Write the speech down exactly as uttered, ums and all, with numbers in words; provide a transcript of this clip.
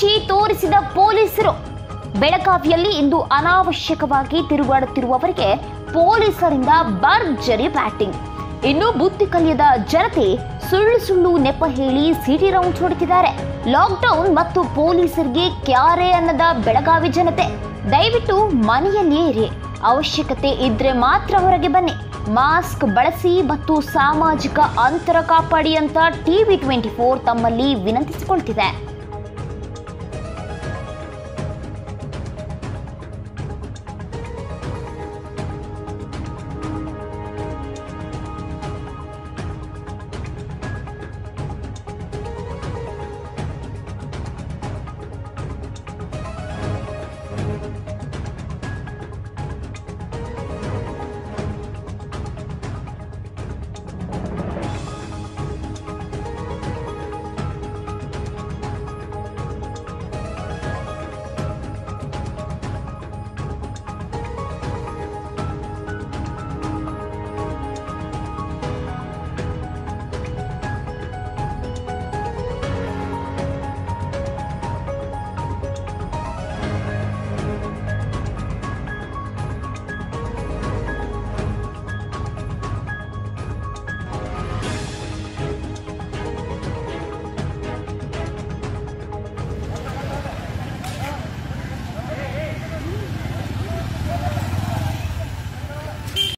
ಮುಚ್ಚಿ ತೋರಿಸಿದ ಪೊಲೀಸರು. ಬೆಳಗಾವಿಯಲ್ಲಿ ಇಂದು ಅನಾವಶ್ಯಕವಾಗಿ ತಿರುಗಾಡುತ್ತಿರುವವರಿಗೆ ಪೊಲೀಸರಿಂದ ಭರ್ಜರಿ ಬ್ಯಾಟಿಂಗ್. ಇನ್ನು ಬುದ್ಧಿ ಕಲಿಯದ ಜನತೆ ಸುಳ್ಳು ಸುಳ್ಳು ನೆಪ ಹೇಳಿ ಸಿಟಿ ರೌಂಡ್ ಹೊಡೆದಿದ್ದಾರೆ. ಲಾಕ್ಡೌನ್ ಮತ್ತು ಪೊಲೀಸರಿಗೆ ಕ್ಯಾರೆ ಅನ್ನದ ಬೆಳಗಾವಿ ಜನತೆ. ದಯವಿಟ್ಟು ಮನೆಯಲ್ಲಿಯೇ ಇರಿ, ಅವಶ್ಯಕತೆ ಇದ್ರೆ ಮಾತ್ರ ಹೊರಗೆ ಬನ್ನಿ, ಮಾಸ್ಕ್ ಬಳಸಿ ಮತ್ತು ಸಾಮಾಜಿಕ ಅಂತರ ಕಾಪಾಡಿ ಅಂತ ಟಿವಿ ಟ್ವೆಂಟಿ ಫೋರ್ ತಮ್ಮಲ್ಲಿ ವಿನಂತಿಸಿಕೊಳ್ತಿದೆ.